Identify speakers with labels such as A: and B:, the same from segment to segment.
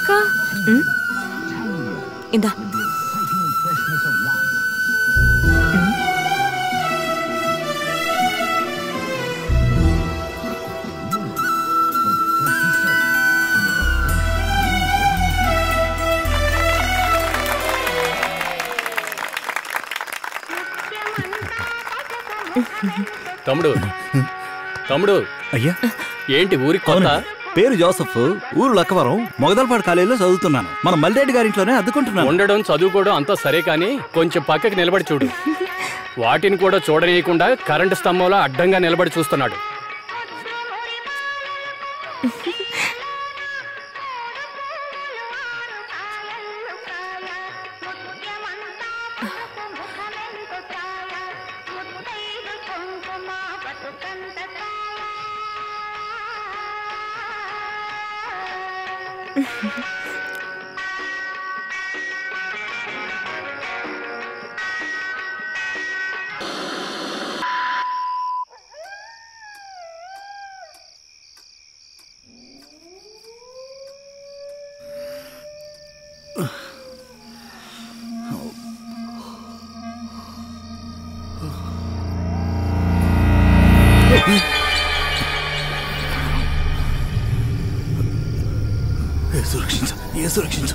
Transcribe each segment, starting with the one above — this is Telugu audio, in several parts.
A: అక్క ఇందా
B: తమ్ముడు తమ్ముడు
C: అయ్యా
B: ఏంటి ఊరికి కొత్త?
C: పేరు జోసఫ్, ఊరు లక్కవరం, మొగదలపాడు కాలేజీలో చదువుతున్నాను. మన మల్లిరెడ్డి గారింట్లోనే అద్దుకుంటున్నాను.
B: ఉండడం చదువుకోవడం అంతా సరే కానీ కొంచెం పక్కకి నిలబడి చూడు. వాటిని కూడా చూడనీయకుండా కరెంటు స్తంభంలో అడ్డంగా నిలబడి చూస్తున్నాడు.
C: సురక్షించు.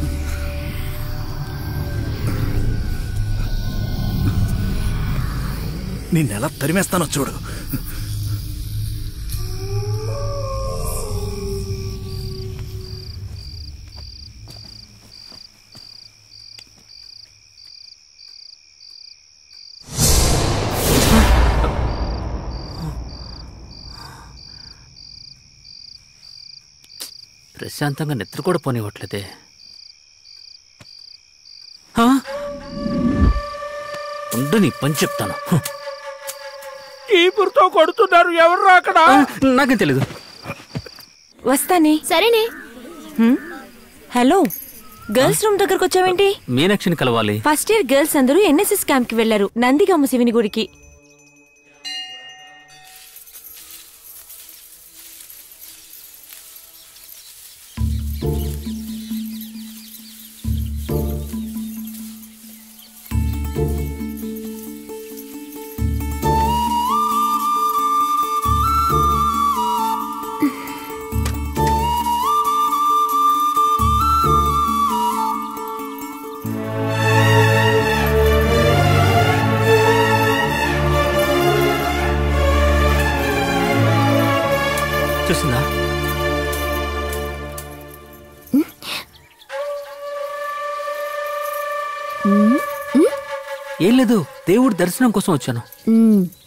C: నిన్నెలా తరిమేస్తానో చూడు.
D: ప్రశాంతంగా నిద్ర కూడా పోనివ్వట్లేదే. ఉండు, నీ పని చెప్తాను.
E: కీపురుతో కొడుతున్నారు, ఎవరు అక్కడ?
D: నాకేం తెలీదు.
A: వస్తానే.
F: సరేనే.
A: హలో, గర్ల్స్ రూమ్ దగ్గరకు వచ్చావేంటి?
D: మీనాక్షిని కలవాలి.
A: ఫస్ట్ ఇయర్ గర్ల్స్ అందరూ ఎన్ఎస్ఎస్ క్యాంప్ కి వెళ్లారు, నందిగామ శివుని గుడికి.
D: చూసిందా? ఏం లేదు, దేవుడి దర్శనం కోసం వచ్చాను.